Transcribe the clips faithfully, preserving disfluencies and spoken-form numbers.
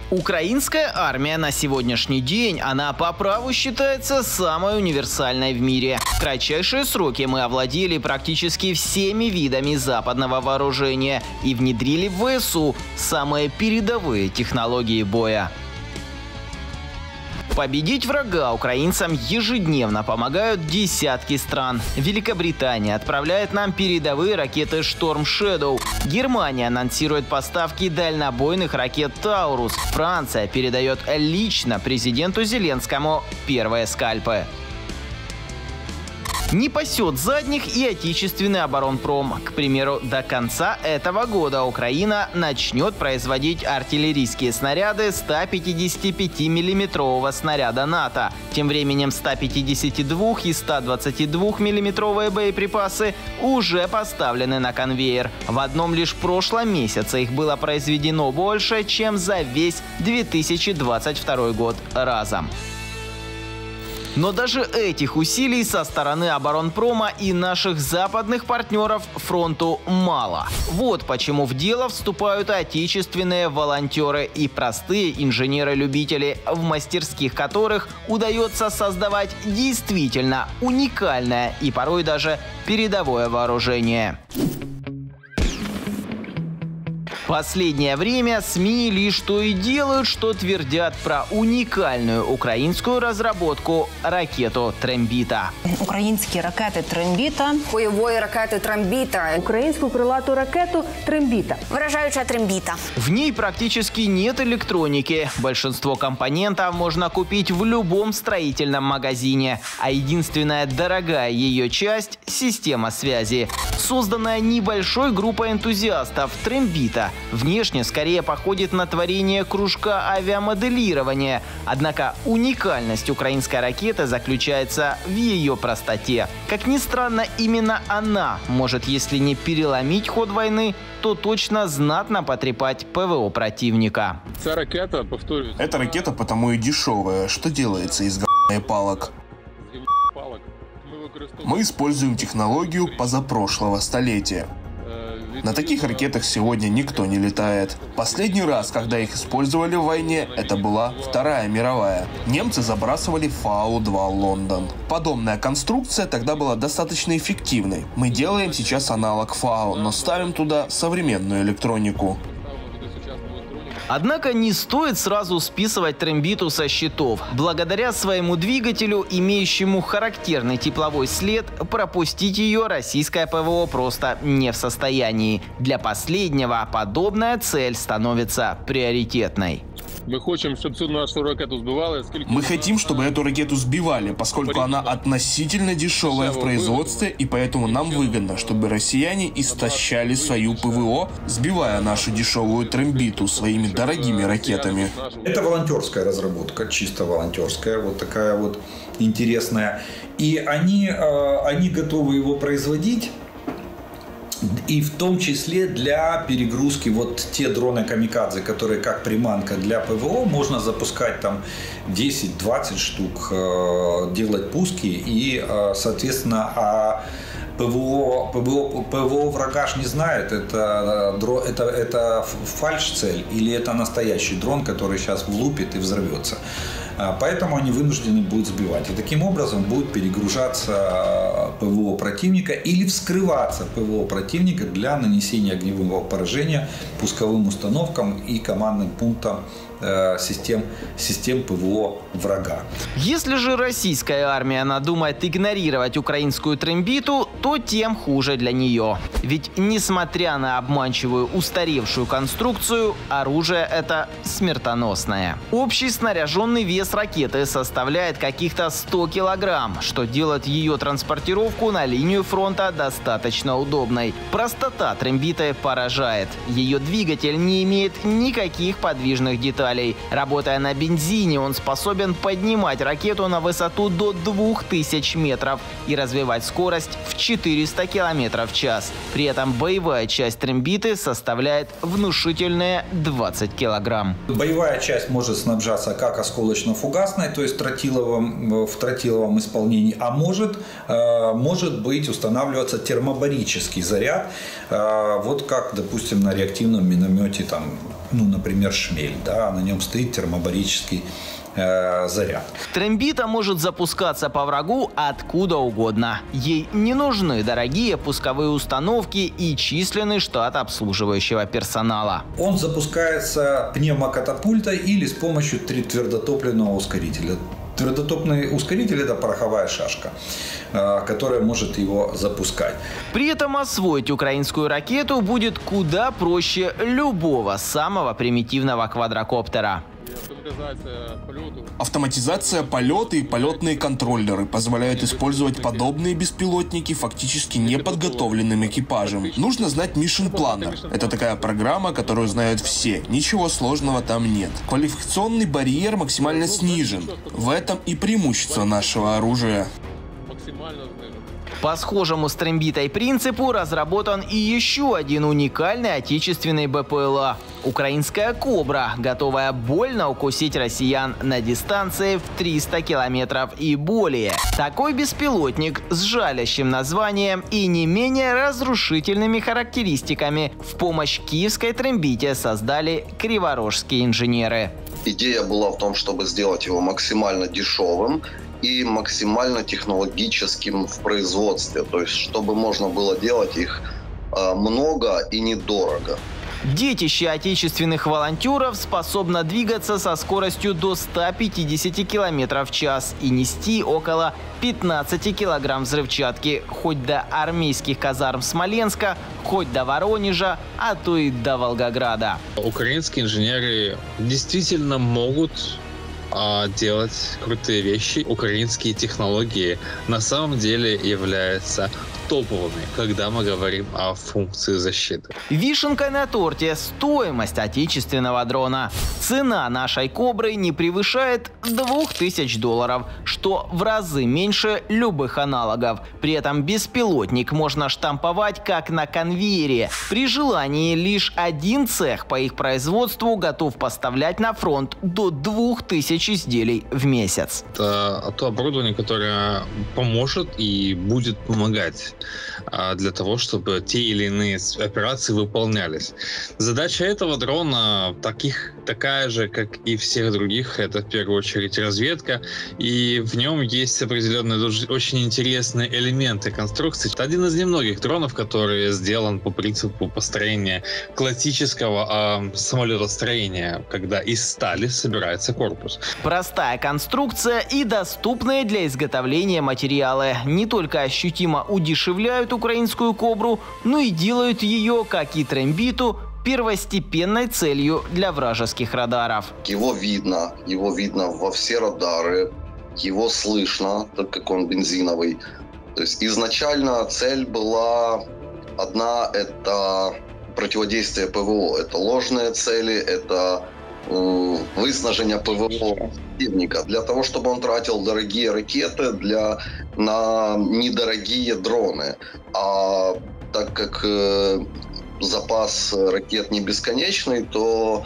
Украинская армия на сегодняшний день, она по праву считается самой универсальной в мире. В кратчайшие сроки мы овладели практически всеми видами западного вооружения и внедрили в ВСУ самые передовые технологии боя. Победить врага украинцам ежедневно помогают десятки стран. Великобритания отправляет нам передовые ракеты «Шторм Шэдоу». Германия анонсирует поставки дальнобойных ракет «Таурус». Франция передает лично президенту Зеленскому первые скальпы. Не пасет задних и отечественный оборонпром. К примеру, до конца этого года Украина начнет производить артиллерийские снаряды ста пятидесяти пяти миллиметрового снаряда НАТО. Тем временем ста пятидесяти двух и ста двадцати двух миллиметровые боеприпасы уже поставлены на конвейер. В одном лишь прошлом месяце их было произведено больше, чем за весь две тысячи двадцать второй год разом. Но даже этих усилий со стороны оборонпрома и наших западных партнеров фронту мало. Вот почему в дело вступают отечественные волонтеры и простые инженеры-любители, в мастерских которых удается создавать действительно уникальное и порой даже передовое вооружение. Последнее время СМИ лишь то и делают, что твердят про уникальную українську разработку ракету «Трембіта». Українські ракети «Трембіта». Бойової ракети «Трембіта». Українську крилату ракету «Трембіта». Вражаюча «Трембіта». В ней практически нет электроники. Большинство компонентов можно купить в любом строительном магазине. А единственная дорогая ее часть – система связи. Созданная небольшой группой энтузиастов «Трембіта» внешне скорее походит на творение кружка авиамоделирования. Однако уникальность украинской ракеты заключается в ее простоте. Как ни странно, именно она может, если не переломить ход войны, то точно знатно потрепать ПВО противника. Эта ракета, повторюсь, Эта ракета потому и дешевая, что делается из г***ной палок. Мы используем технологию позапрошлого столетия. На таких ракетах сегодня никто не летает. Последний раз, когда их использовали в войне, это была Вторая мировая. Немцы забрасывали Фау два Лондон. Подобная конструкция тогда была достаточно эффективной. Мы делаем сейчас аналог Фау, но ставим туда современную электронику. Однако не стоит сразу списывать «Трембиту» со счетов. Благодаря своему двигателю, имеющему характерный тепловой след, пропустить ее российское ПВО просто не в состоянии. Для последнего подобная цель становится приоритетной. Мы хотим, чтобы цю нашу ракету сбивали. Мы хотим, чтобы эту ракету сбивали, поскольку она относительно дешевая в производстве, и поэтому нам выгодно, чтобы россияне истощали свою ПВО, сбивая нашу дешевую «Трембиту» своими дорогими ракетами. Это волонтерская разработка, чисто волонтерская, вот такая вот интересная. И они, они готовы его производить. И в том числе для перегрузки вот те дроны камикадзе, которые как приманка для ПВО, можно запускать там десять-двадцать штук, делать пуски и, соответственно, а ПВО, ПВО, ПВО врага ж не знает, это, это, это фальш-цель или это настоящий дрон, который сейчас влупит и взорвется. Поэтому они вынуждены будут сбивать. И таким образом будет перегружаться ПВО противника или вскрываться ПВО противника для нанесения огневого поражения пусковым установкам и командным пунктам систем, систем ПВО врага. Если же российская армия надумает игнорировать украинскую «Трембиту», то тем хуже для нее. Ведь несмотря на обманчивую устаревшую конструкцию, оружие это смертоносное. Общий снаряженный вес ракеты составляет каких-то сто килограмм, что делает ее транспортировку на линию фронта достаточно удобной. Простота «Трембиты» поражает. Ее двигатель не имеет никаких подвижных деталей. Работая на бензине, он способен поднимать ракету на высоту до двух тысяч метров и развивать скорость в четыреста километров в час. При этом боевая часть «Трембиты» составляет внушительные двадцать килограмм. Боевая часть может снабжаться как осколочно-фугасной, то есть тротиловым, в тротиловом исполнении, а может, может быть устанавливаться термобарический заряд, вот как, допустим, на реактивном миномете там ну, например, шмель, да, на нем стоит термобарический э, заряд. Трембита может запускаться по врагу откуда угодно. Ей не нужны дорогие пусковые установки и численный штат обслуживающего персонала. Он запускается пневмокатапультой или с помощью твердотопливного ускорителя. Твердотопный ускоритель – это пороховая шашка, которая может его запускать. При этом освоить украинскую ракету будет куда проще любого самого примитивного квадрокоптера. Автоматизация полета и полетные контроллеры позволяют использовать подобные беспилотники фактически неподготовленным экипажем. Нужно знать Mission Planner. Это такая программа, которую знают все. Ничего сложного там нет. Квалификационный барьер максимально снижен. В этом и преимущество нашего оружия. По схожему с Трембитой принципу разработан и еще один уникальный отечественный БПЛА – украинская «Кобра», готовая больно укусить россиян на дистанции в триста километров и более. Такой беспилотник с жалящим названием и не менее разрушительными характеристиками в помощь киевской Трембите создали криворожские инженеры. Идея была в том, чтобы сделать его максимально дешевым и максимально технологическим в производстве, то есть чтобы можно было делать их э, много и недорого. Детище отечественных волонтеров способно двигаться со скоростью до ста пятидесяти километров в час и нести около пятнадцати килограмм взрывчатки хоть до армейских казарм Смоленска, хоть до Воронежа, а то и до Волгограда. Украинские инженеры действительно могут делать крутые вещи. Украинские технологии на самом деле являются топовыми, когда мы говорим о функции защиты. Вишенкой на торте – стоимость отечественного дрона. Цена нашей «Кобры» не превышает двух тысяч долларов, что в разы меньше любых аналогов. При этом беспилотник можно штамповать как на конвейере. При желании лишь один цех по их производству готов поставлять на фронт до двух тысяч изделий в месяц. Это то оборудование, которое поможет и будет помогать для того, чтобы те или иные операции выполнялись. Задача этого дрона таких, такая же, как и всех других. Это в первую очередь разведка. И в нем есть определенные очень интересные элементы конструкции. Это один из немногих дронов, который сделан по принципу построения классического э, самолетостроения, когда из стали собирается корпус. Простая конструкция и доступные для изготовления материалы не только ощутимо удешевляют украинскую «Кобру», но и делают ее, как и Трембиту, первостепенной целью для вражеских радаров. Его видно, его видно во все радары, его слышно, так как он бензиновый. То есть изначально цель была одна – это противодействие ПВО, это ложные цели, это выснажение ПВО противника, для того, чтобы он тратил дорогие ракеты для, на недорогие дроны. А так как э, запас ракет не бесконечный, то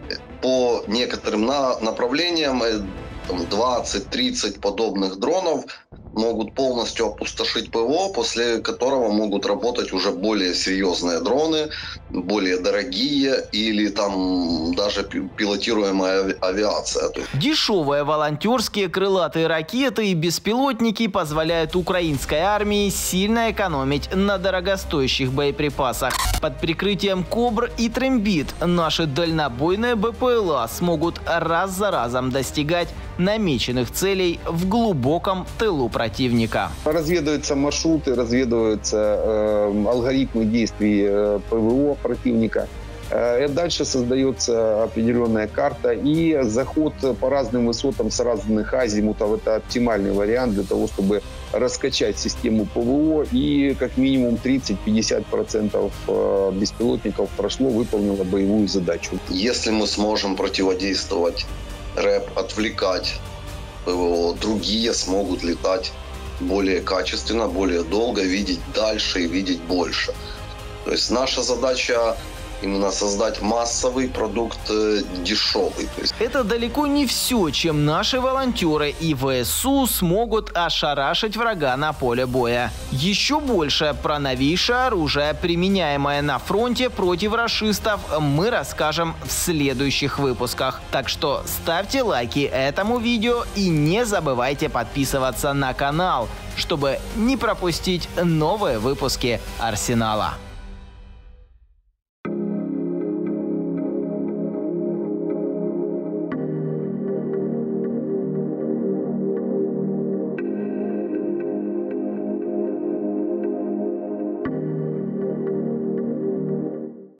по некоторым на, направлениям двадцать-тридцать подобных дронов могут полностью опустошить ПВО, после которого могут работать уже более серьезные дроны, более дорогие или там даже пилотируемая авиация. Дешевые волонтерские крылатые ракеты и беспилотники позволяют украинской армии сильно экономить на дорогостоящих боеприпасах. Под прикрытием «Кобр» и Трембит наши дальнобойные БПЛА смогут раз за разом достигать намеченных целей в глубоком тылу противника. Разведываются маршруты, разведываются э, алгоритмы действий э, ПВО противника. Э, дальше создается определенная карта, и заход по разным высотам с разных азимутов – это оптимальный вариант для того, чтобы раскачать систему ПВО, и как минимум тридцать-пятьдесят процентов беспилотников прошло, выполнило боевую задачу. Если мы сможем противодействовать РЭП, отвлекать ПВО, другие смогут летать более качественно, более долго, видеть дальше и видеть больше. То есть наша задача именно создать массовый продукт э, дешевый. То есть... Это далеко не все, чем наши волонтеры и ВСУ смогут ошарашить врага на поле боя. Еще больше про новейшее оружие, применяемое на фронте против рашистов, мы расскажем в следующих выпусках. Так что ставьте лайки этому видео и не забывайте подписываться на канал, чтобы не пропустить новые выпуски Арсенала.